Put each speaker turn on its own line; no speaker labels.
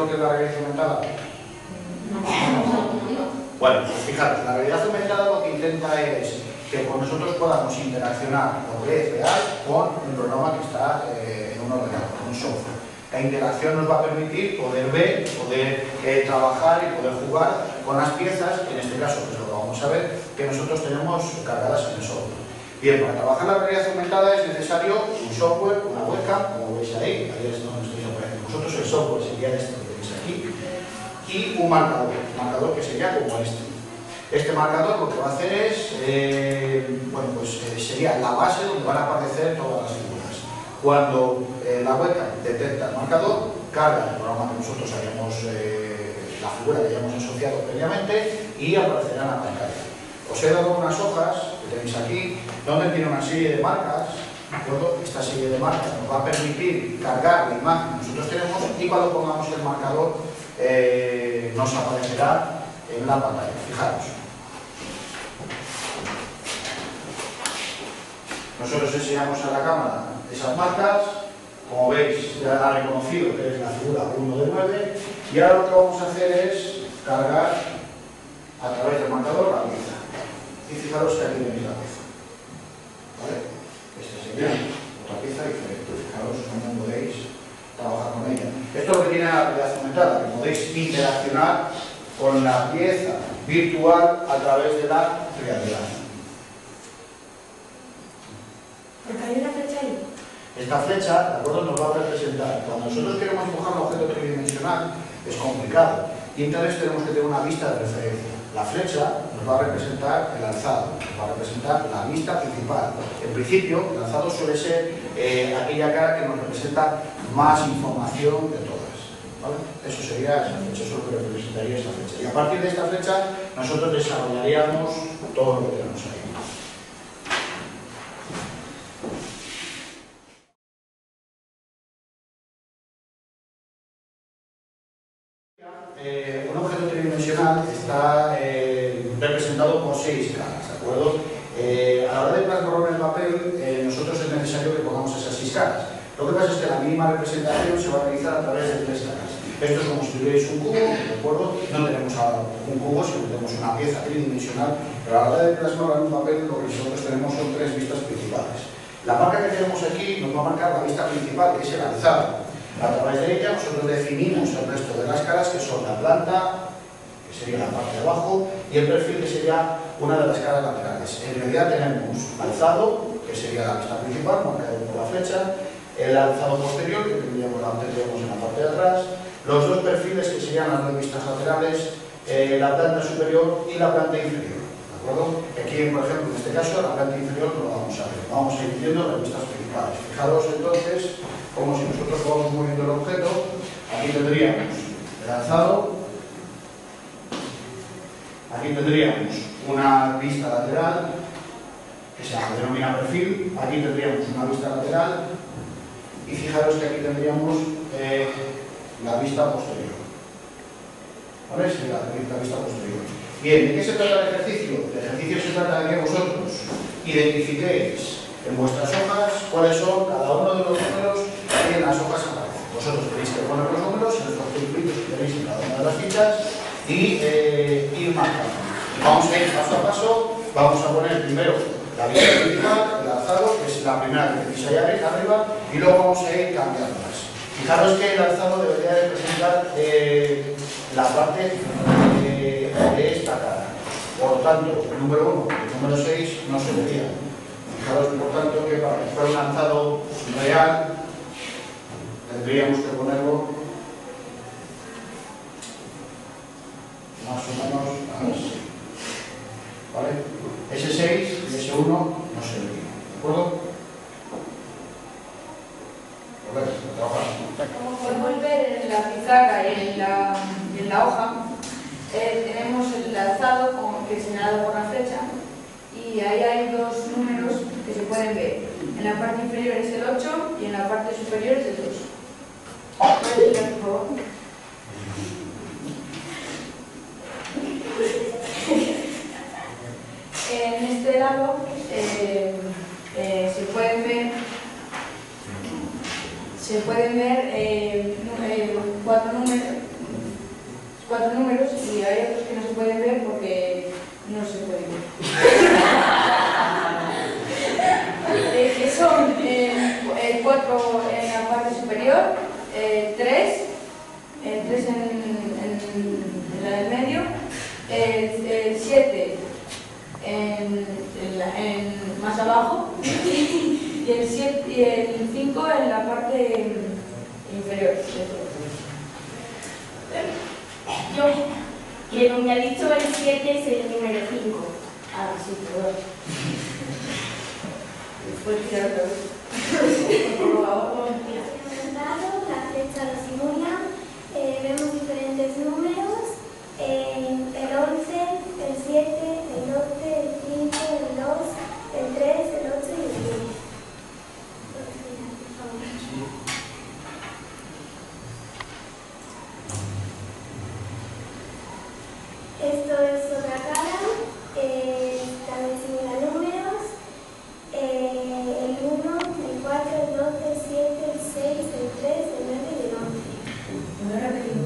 lo que es la realidad aumentada? Bueno, pues fijaros, la realidad aumentada lo que intenta es que nosotros podamos interaccionar lo que es real con el programa que está en un ordenador, en un software. La interacción nos va a permitir poder ver, poder trabajar y poder jugar con las piezas, en este caso, que es lo que vamos a ver, que nosotros tenemos cargadas en el software. Bien, para trabajar la realidad aumentada es necesario un software, una webcam, como veis ahí es donde estáis apareciendo vosotros, el software sería este que veis aquí, y un marcador que sería como este. Este marcador lo que va a hacer es, sería la base donde van a aparecer todas las figuras. Cuando la webcam detecta el marcador, carga el programa que nosotros hayamos, la figura que hayamos asociado previamente y aparecerá en la pantalla. Os he dado unas hojas que tenéis aquí, donde tiene una serie de marcas, ¿de acuerdo? Esta serie de marcas nos va a permitir cargar la imagen que nosotros tenemos y cuando pongamos el marcador nos aparecerá en la pantalla. Fijaros. Nosotros enseñamos a la cámara esas marcas, como veis ya ha reconocido que es la figura 1 de 9 y ahora lo que vamos a hacer es cargar a través del marcador la pieza. Y fijaros que aquí tenéis la pieza. ¿Vale? Esta sería otra pieza diferente. Fijaros cómo podéis trabajar con ella. Esto es lo que tiene la realidad aumentada, que podéis interaccionar con la pieza virtual a través de la realidad.
Porque hay una flecha ahí.
Esta flecha, ¿de acuerdo?, nos va a representar. Cuando nosotros queremos dibujar un objeto tridimensional, es complicado. Y entonces tenemos que tener una vista de referencia. La flecha nos va a representar el alzado, nos va a representar la vista principal. En principio, el alzado suele ser aquella cara que nos representa más información de todas. ¿Vale? Eso sería esa flecha, eso es lo que representaría esta flecha. Y a partir de esta flecha, nosotros desarrollaríamos todo lo que tenemos ahí. Un objeto tridimensional está representado por 6 caras, ¿de acuerdo? A la hora de plasmarlo en el papel, nosotros es necesario que pongamos esas 6 caras. Lo que pasa es que la mínima representación se va a realizar a través de 3 caras. Esto es como si tuvierais un cubo, ¿de acuerdo? No tenemos un cubo, sino que tenemos una pieza tridimensional, pero a la hora de plasmarlo en un papel, lo que nosotros tenemos son 3 vistas principales. La marca que tenemos aquí nos va a marcar la vista principal, que es el alzado. A través de ella nosotros definimos el resto de las caras, que son la planta, que sería la parte de abajo, y el perfil, que sería una de las caras laterales. En realidad tenemos alzado, que sería la vista principal, marcada por la flecha, el alzado posterior, que tendríamos en la parte de atrás, los 2 perfiles, que serían las 2 vistas laterales, la planta superior y la planta inferior. ¿De acuerdo? Aquí, por ejemplo, en este caso, la planta inferior no lo vamos a ver. Vamos a ir viendo las vistas principales. Fijaros entonces, como si nosotros vamos moviendo el objeto, aquí tendríamos el alzado, aquí tendríamos una vista lateral, que se denomina perfil, aquí tendríamos una vista lateral, y fijaros que aquí tendríamos la vista posterior. ¿Vale? Sería la vista posterior. Bien, ¿de qué se trata el ejercicio? El ejercicio se trata de que vosotros identifiquéis en vuestras hojas cuáles son cada uno de los números que en las hojas aparecen. Vosotros tenéis que poner los números en los circuitos que tenéis en cada una de las fichas y ir marcando. Vamos a ir paso a paso, vamos a poner primero la vista principal, el alzado, que es la primera que tenéis ahí arriba, y luego vamos a ir cambiándolas. Fijaros que el alzado debería representar la parte de esta cara. Por lo tanto, el número 1 y el número 6 no se verían. Fijaros, por tanto, que para que fuera un alzado real, tendríamos que ponerlo más o menos así. ¿Vale? Ese 6 y ese 1 no se verían. ¿De acuerdo?
Como podemos ver en la pizarra y en la hoja, tenemos el alzado que señalado por la flecha y ahí hay 2 números que se pueden ver. En la parte inferior es el 8 y en la parte superior es el 2. ¿Puedes explicar, por favor? En este lado se pueden ver 4 números 4 números y hay otros que no se pueden ver porque no se pueden ver. Que son 4 en la parte superior, 3 en la del medio, 7 más abajo y el 5 en la parte inferior.
Yo, que me ha dicho el 7 es el número 5.
Ah, sí, perdón. Después tirar otra vez. Por favor.
La flecha lo simula, vemos diferentes números, el 11, el 7, el 12, el 5, el 2, el 3, el 8 y el 10. Esto es otra cara, también simula números, el 1, el 4, el 12, el 7, el 6, el 3, el 9 y el 11.
¿Me voy a repetir?